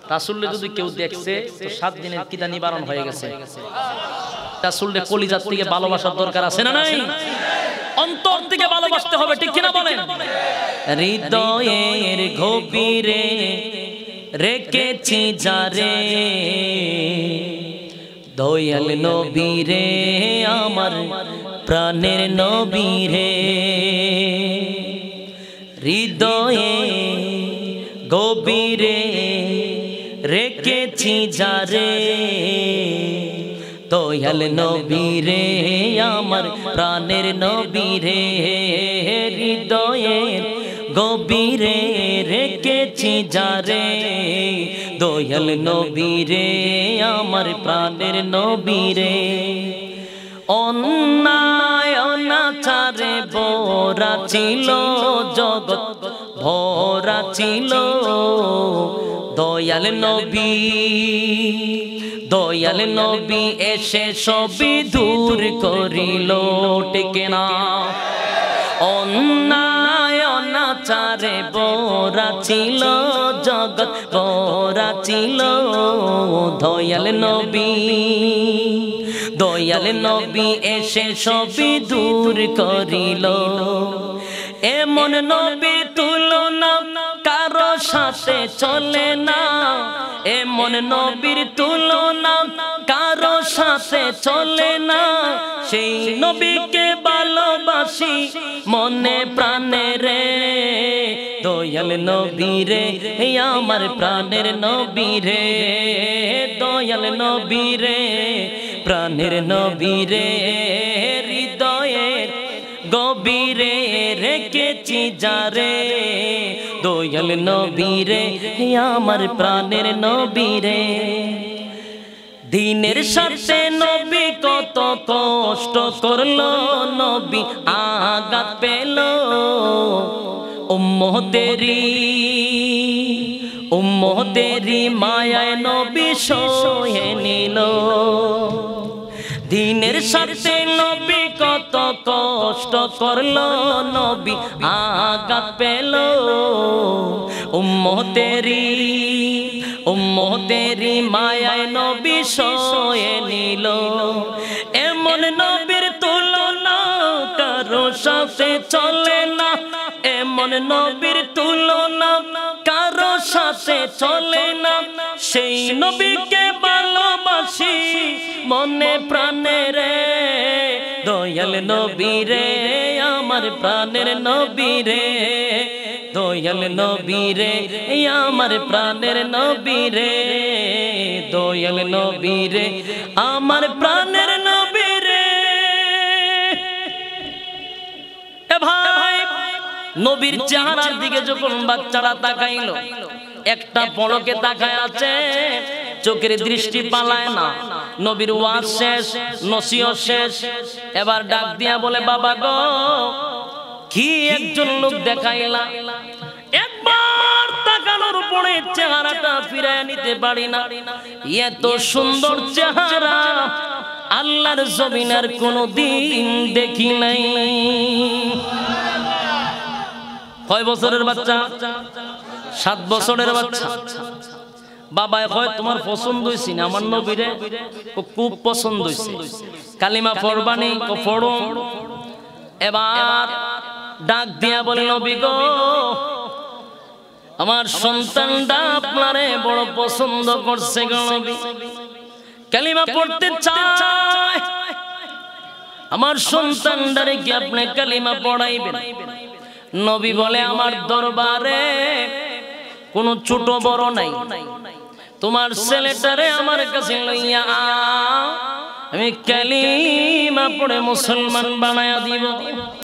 রাসূলকে যদি কেউ দেখছে তো 7 দিনের কিদা নিবারণ হয়ে গেছে। রাসূলকে কলিজার থেকে ভালোবাসার দরকার আছে না নাই? অন্তর থেকে ভালোবাসতে হবে, ঠিক কিনা বলেন? হৃদয়ের গভীরে রেখেছি যারে, দয়াল নবী রে আমার প্রাণের নবী রে। হৃদয়ে গভীরে রেখেছি যারে, দয়াল নবী রে আমার প্রাণের নবী রে। হৃদয়ের গভীরে রেখেছি যারে, দয়াল নবী রে আমার প্রাণের নবী রে। অন্যায় অনাচারে ভরা ছিল জগৎ, ভরা ছিল, দয়াল নবী, দয়াল নবী এসে সবই দূর করিল, ঠিক না? অন্যায় অনাচারে ভরা ছিল জগৎ, ভরা ছিল, দয়াল নবী, দয়াল নবী এসে সবই দূর করিল। এমন নবী তুলনা কারো সাথে চলে না, এমন নবীর তুলনা কারো সাথে চলে না। সেই নবীকে ভালোবাসি মনে প্রাণে রে, দয়াল নবী রে আমার প্রাণের নবী রে। দয়াল নবী রে প্রাণের নবী রে। হৃদয়ের গভীরে রেখেছি যারে, দয়াল নবী রে আমার প্রাণের নবী রে। দিনের সাথে নবী কত কষ্ট করলো, নবী আঘাত পেল, উম্মতেরি মায়ায় নবী সহে নিল। দিনের সাথে নবী কত কষ্ট করলো, নবী আঘাত পেল, উম্মতেরি মায়ায় নবী সহে নিল। এমন নবীর তুলনা কারো সাথে চলে না, এমন নবীর তুলনা কারো সাথে চলে না। সেই নবীকে ভালোবাসি মনে প্রাণে রে, দয়াল নবী রে আমার প্রাণের নবী রে। দয়াল নবী রে আমার প্রাণের নবী রে। দয়াল নবী রে আমার প্রাণের নবী রে। এ ভাই, নবীর চেহারার দিকে যখন বাচ্চারা তাকাইলো, একটা পলকে তাকায় আছে, চোখের দৃষ্টি পালায় না। নবীর ওয়াজ শেষ, নসিহত শেষ, এবার ডাক দিয়া বলে, বাবা গো কি একজন লোক দেখাইলা, একবার তাকানোর পরে চেহারাটা ফিরায় নিতে পারি না। এত সুন্দর চেহারা আল্লাহর জমিনের কোনদিন দেখি নাই। কয় বছরের বাচ্চা? 7 বছরের বাচ্চা। বাবা কয় তোমার পছন্দ হইছে না আমার নবীরে? ও খুব পছন্দ হইছে। কালিমা পড়বানি? ও পড়ো। এবার ডাক দিয়া বলে, নবী গো আমার সন্তানটা আপনারে বড় পছন্দ করছে গো নবী, কালিমা পড়তে চায়, আমার সন্তানটারে কি আপনি কালিমা পড়াইবেন? নবী বলে, আমার দরবারে কোনো ছোট বড় নাই, তোমার ছেলেটারে আমার কাছে লইয়া আমি কালিমা পড়ে মুসলমান বানায়া দিব।